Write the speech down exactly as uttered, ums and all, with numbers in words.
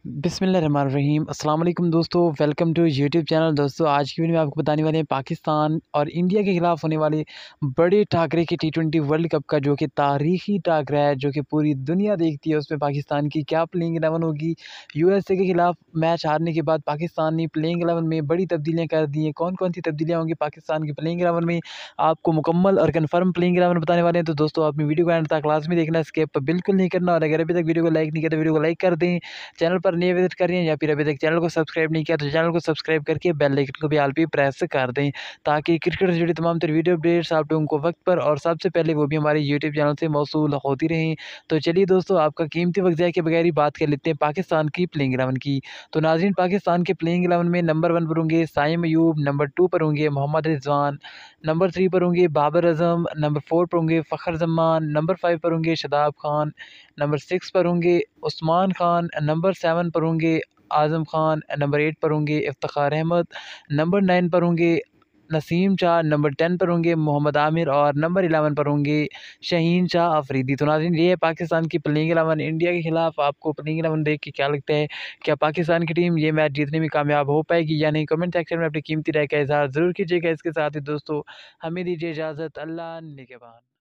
बिस्मिल्लाहिर्रहमानिर्रहीम अस्सलाम वालेकुम दोस्तों, वेलकम टू यूट्यूब चैनल। दोस्तों आज की वीडियो में आपको बताने वाले हैं पाकिस्तान और इंडिया के खिलाफ होने वाले बड़े टाकरे के टी ट्वेंटी वर्ल्ड कप का, जो कि तारीखी टाकरा है, जो कि पूरी दुनिया देखती है। उसमें पाकिस्तान की क्या प्लेइंग इलेवन होगी। यूएसए के खिलाफ मैच हारने के बाद पाकिस्तान ने प्लेइंग इलेवन में बड़ी तब्दीलियाँ कर दी हैं। कौन कौन सी तब्दीलियाँ होंगी पाकिस्तान की प्लेइंग इलेवन में, आपको मुकम्मल और कन्फर्म प्लेइंग इलेवन बताने वाले हैं। तो दोस्तों अपनी वीडियो को एंड तक क्लास में देखना, स्किप बिल्कुल नहीं करना। और अगर अभी तक वीडियो को लाइक नहीं किया तो वीडियो को लाइक कर दें। चैनल पर नए विजिट कर रहे हैं या फिर अभी तक चैनल को सब्सक्राइब नहीं किया तो चैनल को सब्सक्राइब करके बेल आइकन को भी ऑल पे प्रेस कर दें, ताकि क्रिकेट से जुड़ी तमाम तरह वीडियो अपडेट्स आप लोगों को वक्त पर और सबसे पहले वो भी हमारे यूट्यूब चैनल से मौसूल होती रहें। तो चलिए दोस्तों, आपका कीमती वक्त ज़ाया के बगैर ही बात कर लेते हैं पाकिस्तान की प्लेइंग इलेवन की। तो नाज़रीन, पाकिस्तान के प्लेइंग इलेवन में नंबर वन पर होंगे साइम अयूब, नंबर टू पर होंगे मोहम्मद रिजवान, नंबर थ्री पर होंगे बाबर आजम, नंबर फोर पर होंगे फ़खर जमान, नंबर फाइव पर होंगे शादाब खान, नंबर सिक्स पर होंगे उस्मान खान, नंबर सेवन पर होंगे आज़म खान, नंबर एट पर होंगे इफ्तिखार अहमद, नंबर नाइन पर होंगे नसीम शाह, नंबर टेन पर होंगे मोहम्मद आमिर और नंबर इलेवन पर होंगे शहीन शाह अफरीदी। तो नाज़रीन, ये है पाकिस्तान की प्लेइंग इलेवन। इंडिया के खिलाफ आपको प्लेइंग इलेवन देख के क्या लगता है, क्या पाकिस्तान की टीम ये मैच जीतने में कामयाब हो पाएगी या नहीं? कमेंट सेक्शन में अपनी कीमती राय का इज़हार ज़रूर कीजिएगा। इसके साथ ही दोस्तों हमें दीजिए इजाज़त। अल्लाह निगहबान।